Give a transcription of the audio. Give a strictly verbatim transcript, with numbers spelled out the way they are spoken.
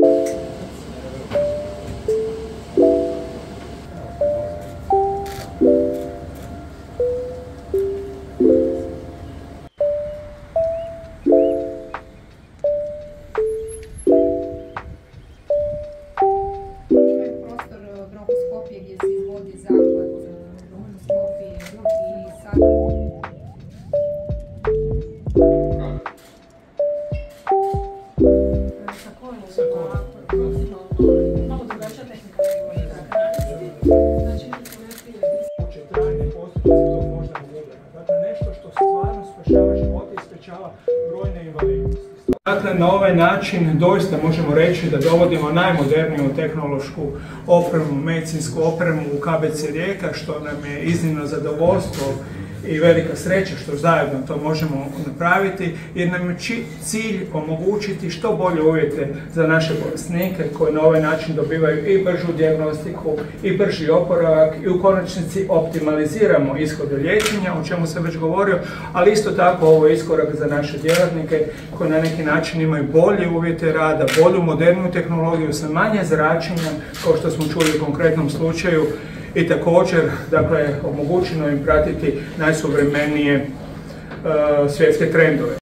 gdje se izvodi zahvat bronhoskopije i sad... Malo drugačija tehnika nego znači trajne posljedice tog moždanog udara. Dakle, nešto što stvarno spašava živote i sprečava brojne invalidnosti. Dakle, na ovaj način doista možemo reći da dovodimo najmoderniju tehnološku opremu, medicinsku opremu u K B C Rijeka, što nam je iznimno zadovoljstvo i velika sreća što zajedno to možemo napraviti, jer nam je cilj omogućiti što bolje uvjete za naše bolesnike koji na ovaj način dobivaju i bržu dijagnostiku i brži oporavak i u konačnici optimaliziramo ishode liječenja, o čemu sam već govorio, ali isto tako ovo je iskorak za naše djelatnike koji na neki način imaju bolje uvjete rada, bolju moderniju tehnologiju sa manje zračenja, kao što smo čuli u konkretnom slučaju, i također, dakle, omogućeno im pratiti najsuvremenije uh, svjetske trendove.